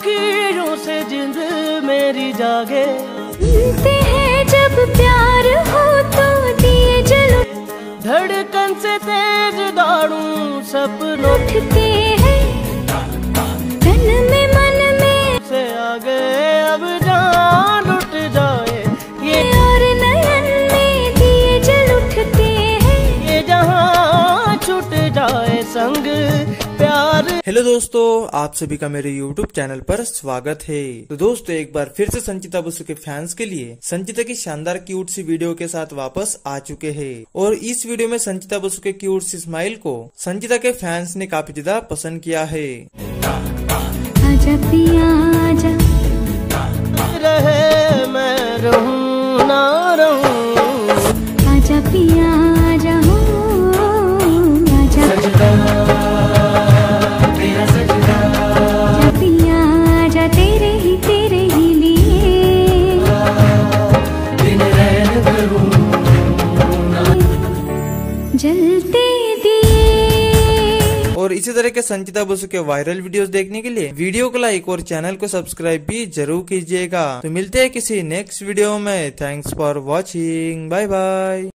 लकीरों से जिंद मेरी जागे। सुनते हैं जब प्यार हो तो दिए जलो, धड़कन से तेज दौड़ूं सपनों उठते हैं तन में मन में से आगे। अब जान लुट जाए ये और नयन में दिए जल उठते हैं, ये जहां छूट जाए संग प्यार। हेलो दोस्तों, आप सभी का मेरे YouTube चैनल पर स्वागत है। तो दोस्तों, एक बार फिर से संचिता बसु के फैंस के लिए संचिता की शानदार क्यूट सी वीडियो के साथ वापस आ चुके हैं। और इस वीडियो में संचिता बसु के क्यूट सी स्माइल को संचिता के फैंस ने काफी ज्यादा पसंद किया है। आजा पिया आजा, रहे मैं रहूं ना रहूं, आजा पिया आजा हो, आजा पिया आजा तेरे ही लिए दिन रैन भरूं जलते दिए। और इसी तरह के संचिता बसु के वायरल वीडियोस देखने के लिए वीडियो को लाइक और चैनल को सब्सक्राइब भी जरूर कीजिएगा। तो मिलते हैं किसी नेक्स्ट वीडियो में। Thanks for watching, bye bye.